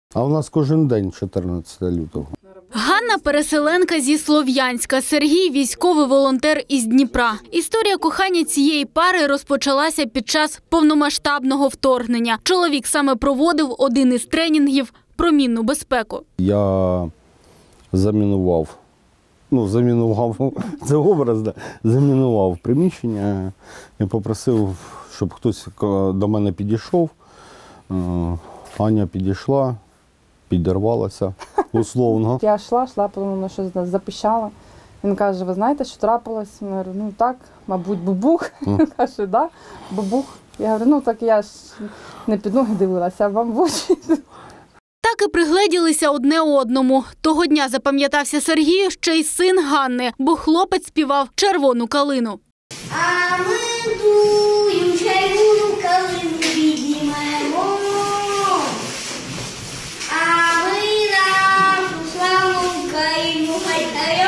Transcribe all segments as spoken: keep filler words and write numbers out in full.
А у нас кожен день чотирнадцятого лютого. Ганна – переселенка зі Слов'янська, Сергій – військовий волонтер із Дніпра. Історія кохання цієї пари розпочалася під час повномасштабного вторгнення. Чоловік саме проводив один із тренінгів про мінну безпеку. Я замінував, ну замінував, це образ, да, замінував приміщення і попросив, щоб хтось до мене підійшов. Аня підійшла, підірвалася, условно. Я йшла, йшла, потім вона щось запищала. Він каже, ви знаєте, що трапилось? Я говорю, ну так, мабуть, бубух. Він каже, да, бубух. Я говорю, ну так я ж не під ноги дивилася, а вам в очі. Так і пригледілися одне одному. Того дня запам'ятався Сергію ще й син Ганни, бо хлопець співав «Червону калину». А ми дуємо червону калину піднімемо, а ми нашу славну Україну хай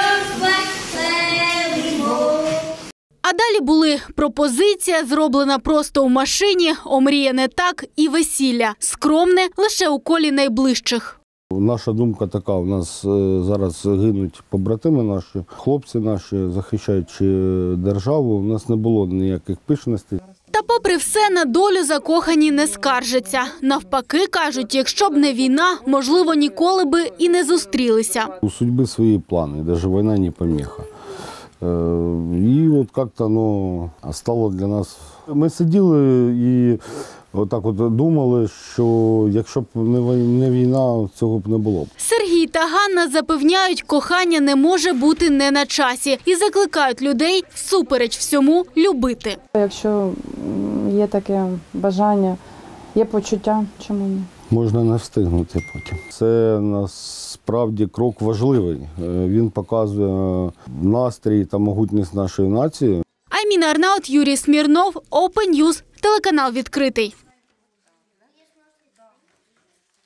розвеселимо. А далі були пропозиція, зроблена просто в машині, омріяне так і весілля. Скромне лише у колі найближчих. Наша думка така, у нас зараз гинуть побратими наші, хлопці наші, захищаючи державу, у нас не було ніяких пишностей. Та попри все, на долю закохані не скаржаться. Навпаки, кажуть, якщо б не війна, можливо, ніколи би і не зустрілися. У судьби свої плани, навіть війна не поміха. І от як-то воно стало для нас. Ми сиділи і отак от думали, що якщо б не війна, цього б не було. Сергій та Ганна запевняють, кохання не може бути не на часі. І закликають людей всупереч всьому любити. Якщо є таке бажання, є почуття, чому ні? Можна не встигнути потім. Це насправді крок важливий. Він показує настрій та могутність нашої нації. Айміна Арнаут, Юрій Смірнов, Open News, телеканал «Відкритий».